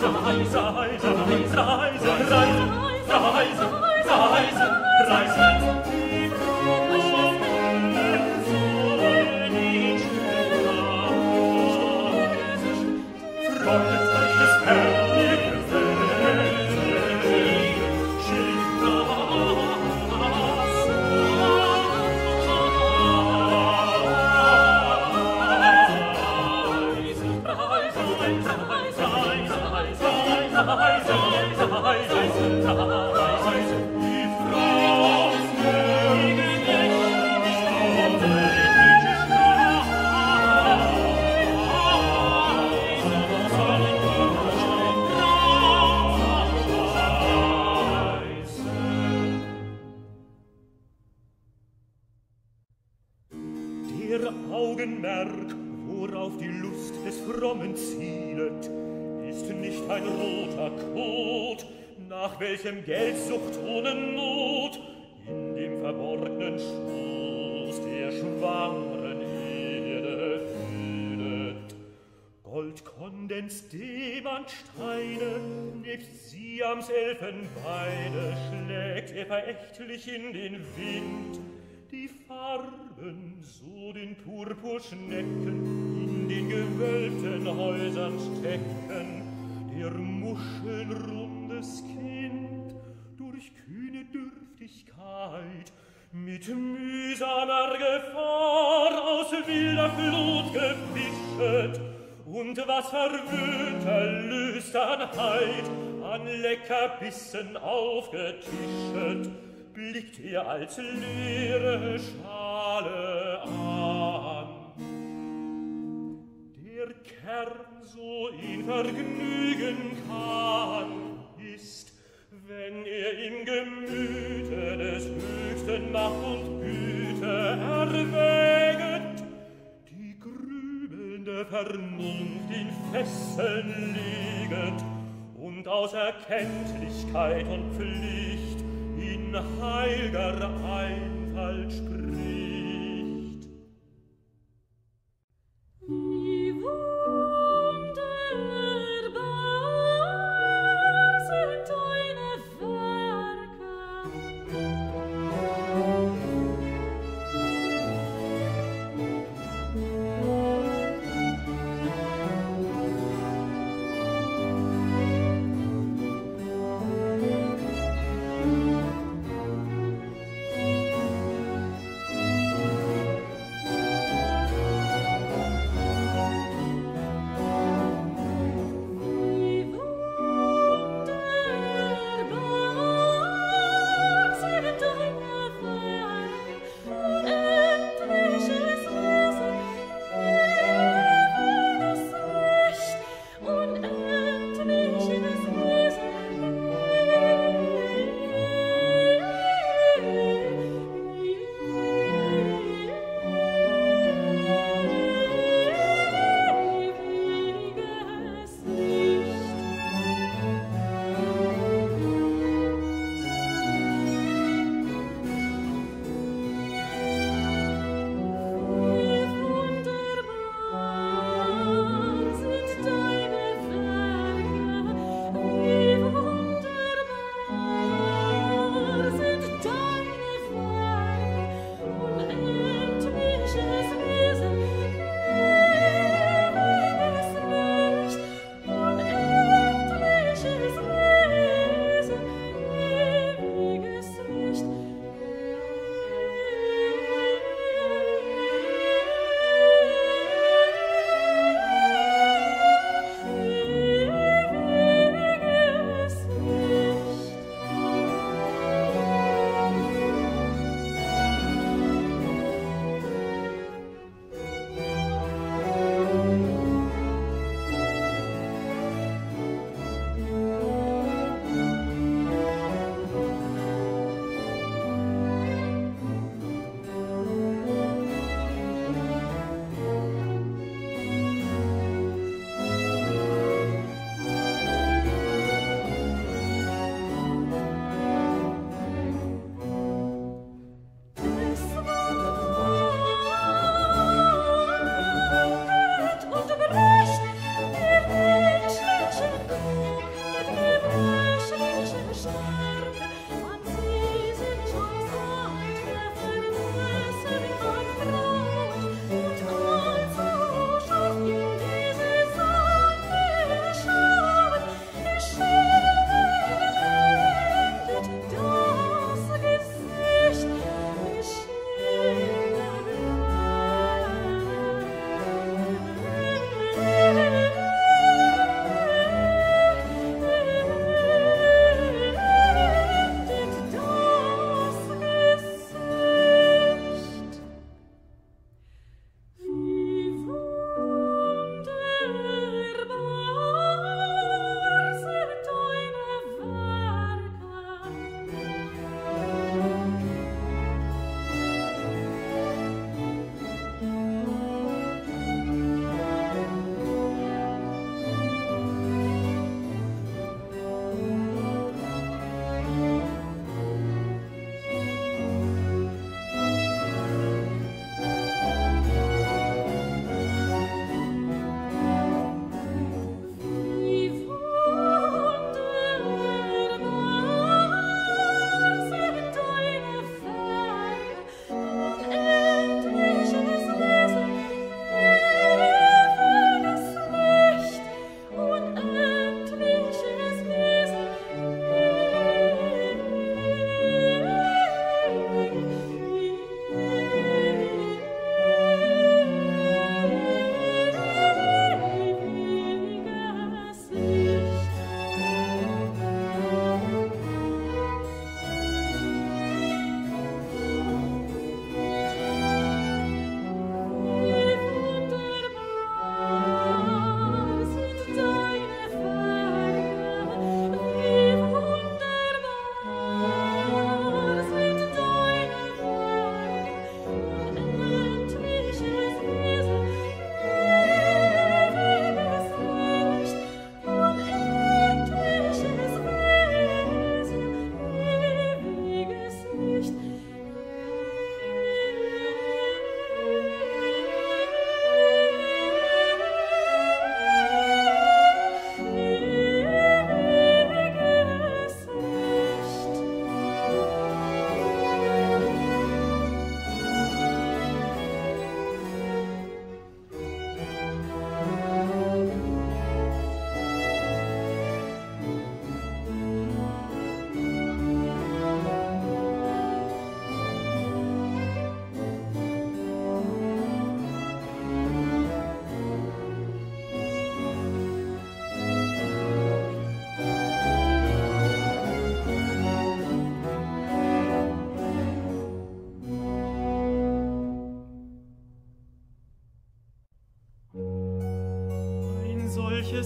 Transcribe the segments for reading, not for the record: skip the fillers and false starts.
Welchem Geldsucht ohne Not in dem verborgenen Schoß der schwangeren Erde fühlet. Goldkondens, Demantsteine, nebst Siams Elfenbeine schlägt er verächtlich in den Wind. Die Farben, so den Purpurschnecken, in den gewölbten Häusern stecken, der Muscheln rundes Kind durch kühne Dürftigkeit mit mühsamer Gefahr aus wilder Flut gefischet und was verwöhnter Lüsternheit an Leckerbissen aufgetischet, blickt er als leere Schale an. Der Kern, so ihn vergnügen kann, ist, wenn er im Gemüte des Höchsten Macht und Güte erwäget, die grübelnde Vernunft in Fesseln leget und aus Erkenntlichkeit und Pflicht in heilger Einfalt spricht. Wie wunderbar sind deine Werke.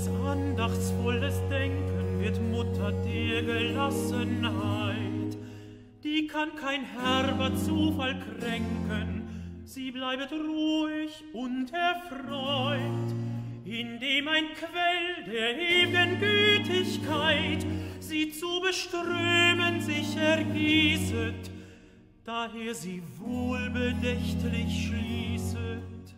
manches andachtsvolles Denken wird Mutter der Gelassenheit. Die kann kein herber Zufall kränken, sie bleibet ruhig und erfreut, indem ein Quell der ewigen Gütigkeit sie zu beströmen sich ergießet, daher sie wohlbedächtlich schließet.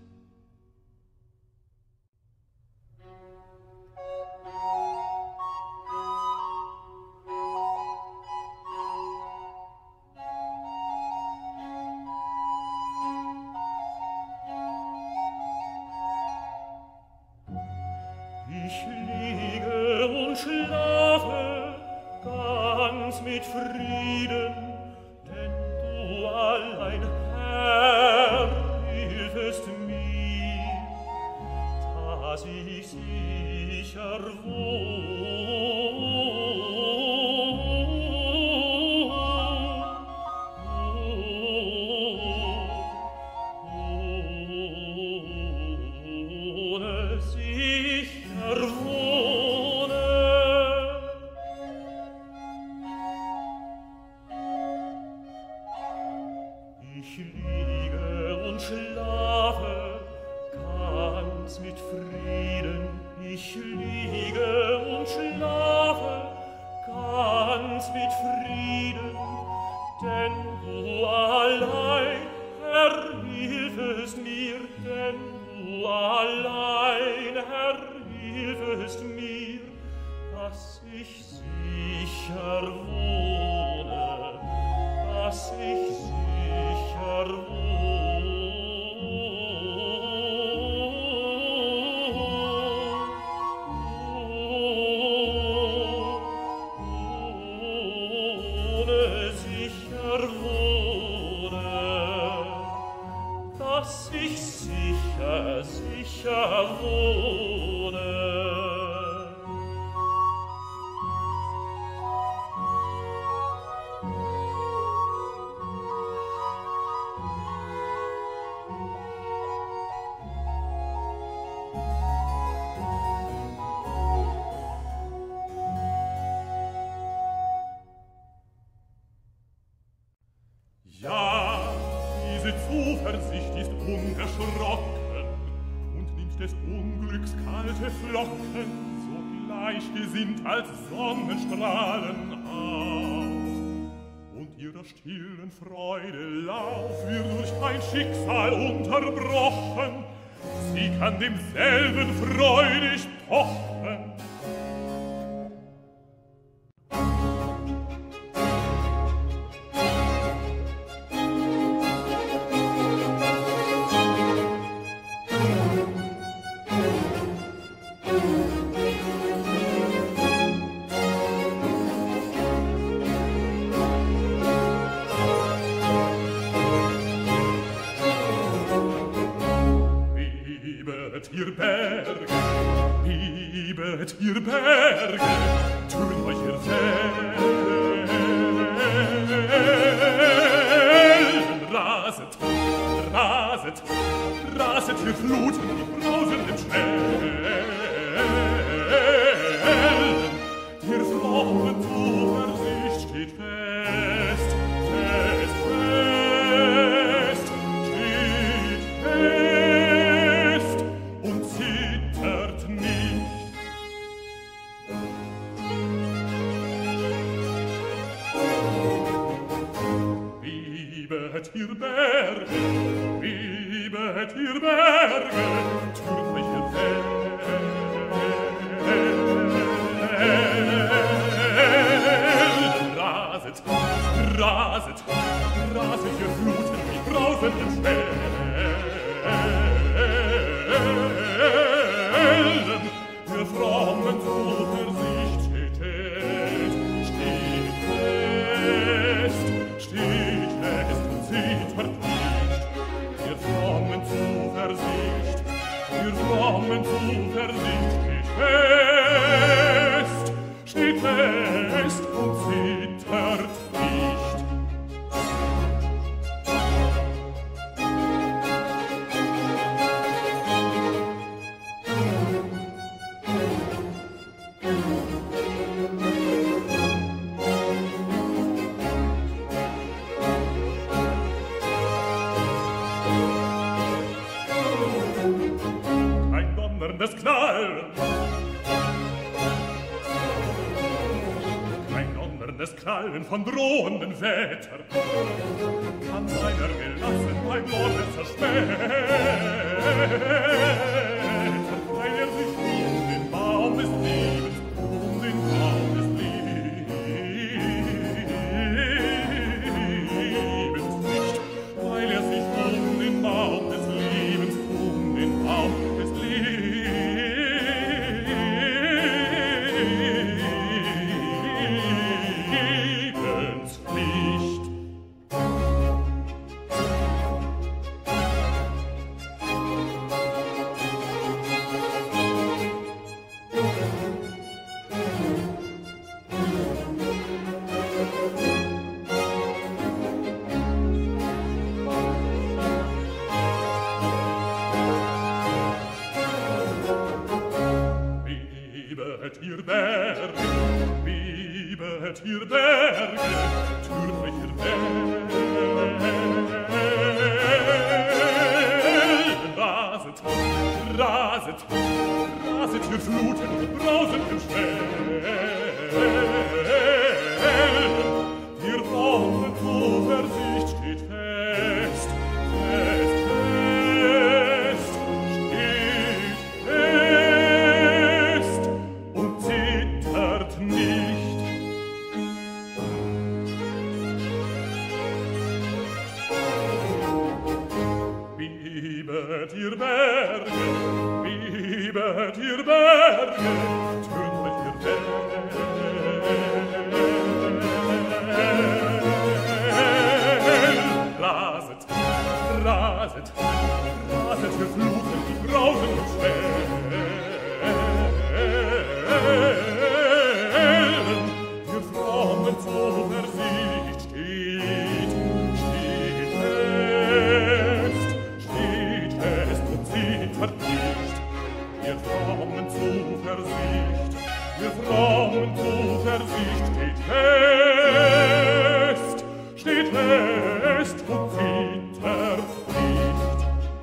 Ich liege und schlafe ganz mit Frieden, denn du allein, Herr, hilfest mir, dass ich sicher Ich liege und schlafe ganz mit Frieden. Ich liege und schlafe ganz mit Frieden, denn du allein, Herr, hilfest mir, denn du allein, Herr, hilfest mir, dass ich sicher wohne, dass ich sicher wohne. Dass ich sicher, sicher wohne. Ja, diese Zuversicht ist unerschrocken und nimmt des Unglücks kalte Flocken so gleichgesinnt als Sonnenstrahlen auf. Und ihrer stillen Freude Lauf wird durch ein Schicksal unterbrochen. Sie kann demselben freudig pochen. Ihr Berge, liebet ihr Berge, türmt euch ihr Wellen. Raset, raset, raset ihr Fluten, die brausenden Schnellen. Ihr frommen Zuversicht steht fest, fest, fest, steht fest und zittert nicht. Liebet ihr Berge, liebet ihr Berge, türmt euch ihr Wellen. Raset, raset, raset ihr Fluten wie brausenden Schwellen. Ihr frommen Zuversicht steht fest und zittert nicht. Ihr frommen Zuversicht steht fest und zittert nicht. des Knallen von drohenden Wetter, kann seiner gelassen beim Worte zerspäter, weil sich um den Baum des Lebens, um den Baum des Lebens nicht, weil sich um den Baum des Lebens, um den Baum des Lebens nicht. Wiebet ihr Berge, wiebet ihr Berge, türmlicher Wellen. Raset, raset, raset ihr Fluten und brausend im Schwellen. Ihr brauchen Zuversicht steht fest, fest, fest, steht fest und zittert nicht. Wiebet ihr Berge, wiebet ihr Berge, türmlich ihr Wellen. Raset, raset, raset ihr Fluten, die brausen und schwellen. Ihr frommen Zuversicht steht, steht fest und zittert nicht. Ihr frommen Zuversicht, ihr frommen Zuversicht steht fest und zittert nicht.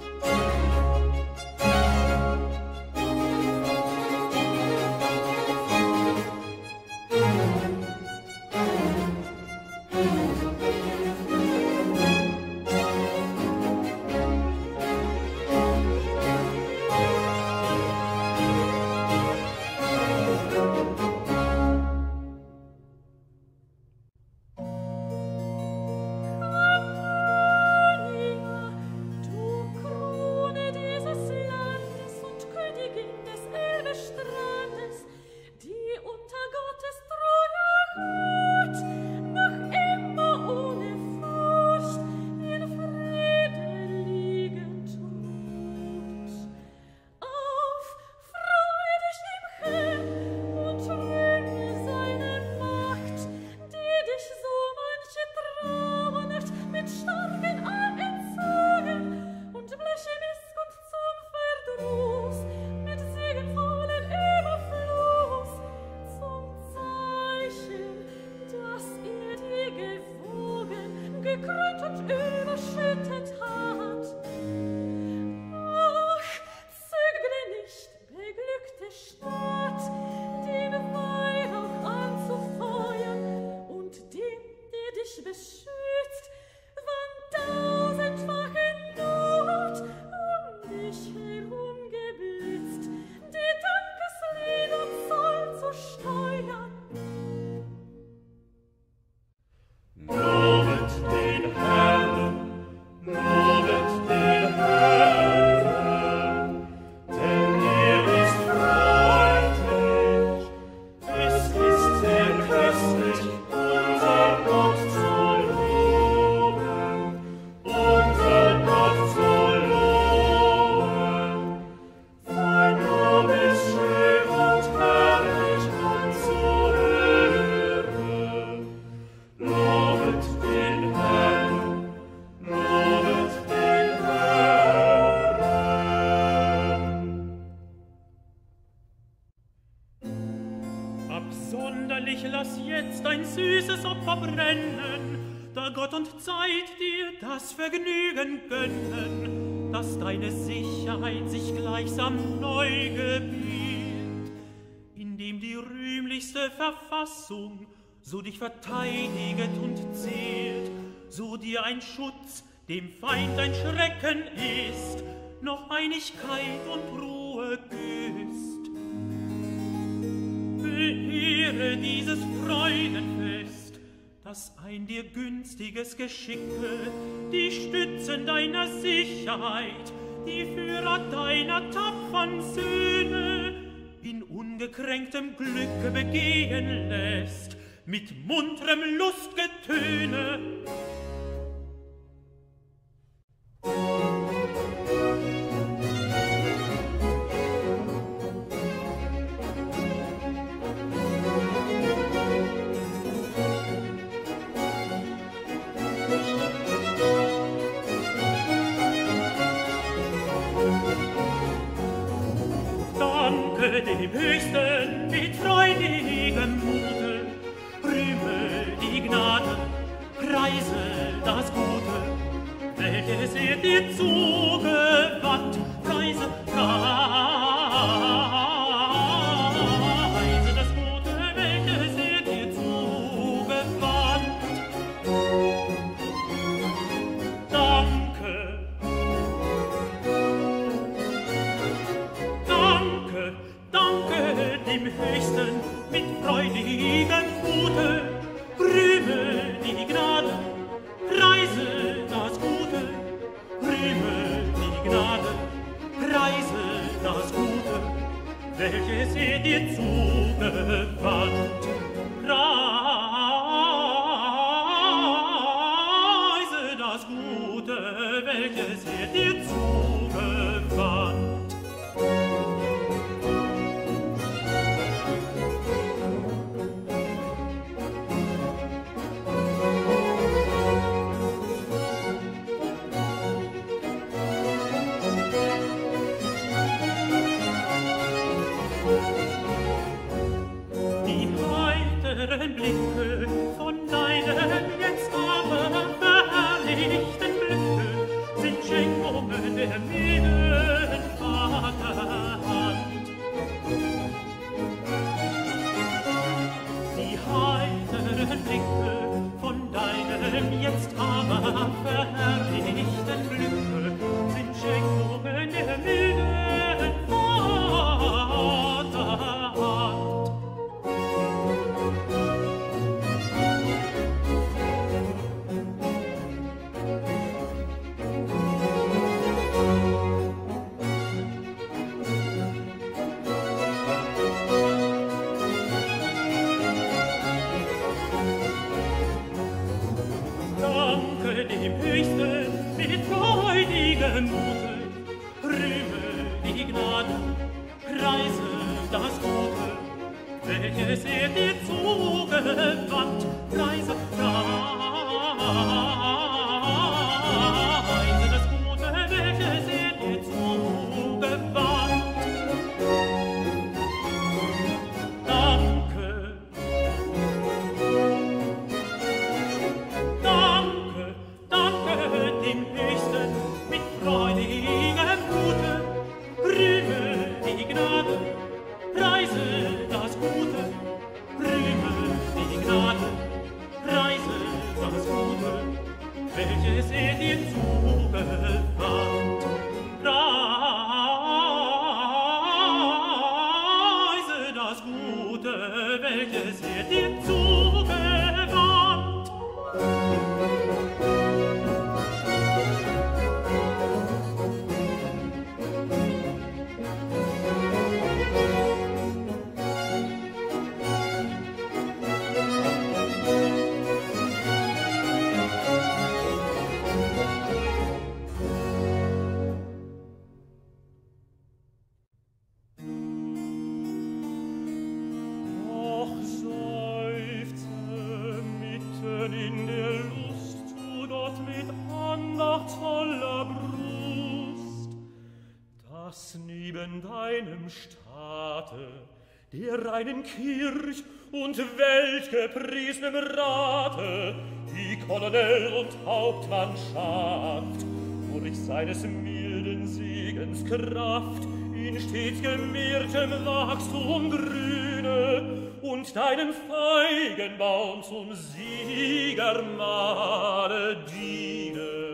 Absonderlich lass jetzt ein süßes Opfer brennen, da Gott und Zeit dir das Vergnügen gönnen, dass deine Sicherheit sich gleichsam neu gebiert, indem die rühmlichste Verfassung so dich verteidiget und zählt, so dir ein Schutz, dem Feind ein Schrecken ist, noch Einigkeit und Ruhe küsst. Beehre dieses Freudenfest, das ein dir günstiges Geschicke, die Stützen deiner Sicherheit, die Führer deiner tapfern Söhne in ungekränktem Glücke begehen lässt, mit munterem Lustgetöne. Dem Höchsten mit freudigem Mute, rühme die Gnade, preise das Gute, welches er dir zugewandt, preise das Gute, welches er dir zugewandt. Danke, danke dem Höchsten mit freudigem Mute, rühme die Gnade, preise das Gute, rühme die Gnade, preise das Gute, welches er dir zugewandt. Preise das Gute, welches er dir zugewandt. Blicke von deinem jetzt aber verherrlichten Glücke sind Schenkungen der milden Vaterhand. Die heiteren Blicke von deinem jetzt aber verherrlichten Glücke sind Schenkungen der milden Vaterhand. Dem Höchsten mit freudigem Mute, rühme die Gnade, preise das Gute, welches er dir zugewandt, preise das Gute, welches er dir zugewandt. Danke, dem Höchsten mit freudigem Mute, rühme die Gnade, preise das Gute, rühme die Gnade, preise das Gute, welches er dir zugewandt. Preise das Gute, welches er dir zugewandt. Deinem Staate, der reinen Kirch und weltgepriesnem Rate, die Kolonel und Hauptmannschaft, durch seines milden Segens Kraft, in stets gemehrtem Wachstum grüne und deinen Feigenbaum zum Siegermahle dienen.